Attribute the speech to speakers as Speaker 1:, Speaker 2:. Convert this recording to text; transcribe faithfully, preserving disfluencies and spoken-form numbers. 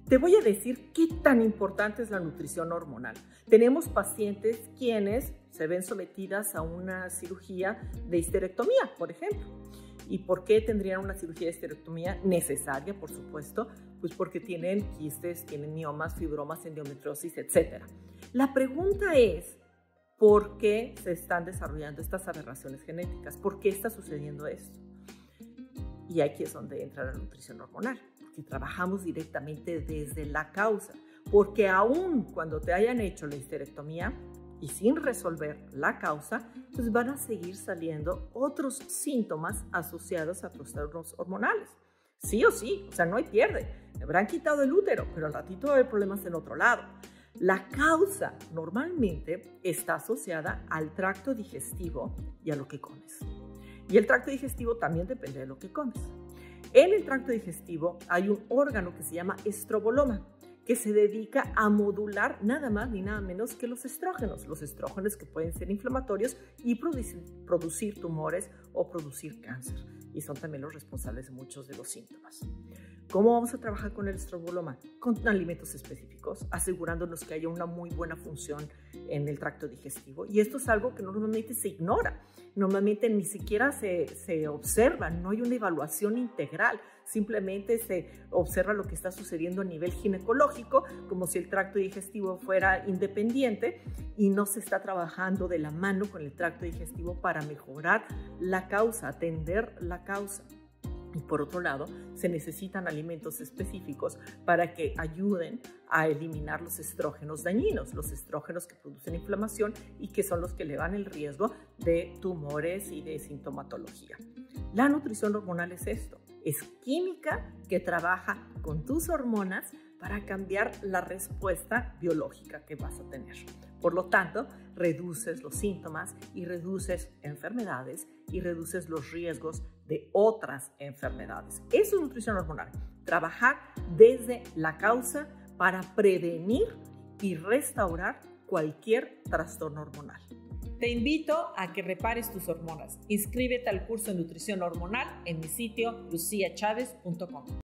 Speaker 1: Te voy a decir qué tan importante es la nutrición hormonal. Tenemos pacientes quienes se ven sometidas a una cirugía de histerectomía, por ejemplo. ¿Y por qué tendrían una cirugía de histerectomía necesaria, por supuesto? Pues porque tienen quistes, tienen miomas, fibromas, endometriosis, etcétera. La pregunta es, ¿por qué se están desarrollando estas aberraciones genéticas? ¿Por qué está sucediendo esto? Y aquí es donde entra la nutrición hormonal, porque trabajamos directamente desde la causa, porque aún cuando te hayan hecho la histerectomía y sin resolver la causa, pues van a seguir saliendo otros síntomas asociados a trastornos hormonales. Sí o sí, o sea, no hay pierde. Me habrán quitado el útero, pero al ratito va a haber problemas en otro lado. La causa normalmente está asociada al tracto digestivo y a lo que comes. Y el tracto digestivo también depende de lo que comes. En el tracto digestivo hay un órgano que se llama estroboloma, que se dedica a modular nada más ni nada menos que los estrógenos. Los estrógenos que pueden ser inflamatorios y producir, producir tumores o producir cáncer. Y son también los responsables de muchos de los síntomas. ¿Cómo vamos a trabajar con el estroboloma? Con alimentos específicos, asegurándonos que haya una muy buena función en el tracto digestivo. Y esto es algo que normalmente se ignora. Normalmente ni siquiera se, se observa, no hay una evaluación integral. Simplemente se observa lo que está sucediendo a nivel ginecológico, como si el tracto digestivo fuera independiente, y no se está trabajando de la mano con el tracto digestivo para mejorar la causa, atender la causa. Y por otro lado, se necesitan alimentos específicos para que ayuden a eliminar los estrógenos dañinos, los estrógenos que producen inflamación y que son los que elevan el riesgo de tumores y de sintomatología. La nutrición hormonal es esto, es química que trabaja con tus hormonas para cambiar la respuesta biológica que vas a tener. Por lo tanto, reduces los síntomas y reduces enfermedades y reduces los riesgos de otras enfermedades. Eso es nutrición hormonal. Trabajar desde la causa para prevenir y restaurar cualquier trastorno hormonal.
Speaker 2: Te invito a que repares tus hormonas. Inscríbete al curso de nutrición hormonal en mi sitio lucia chavez punto com.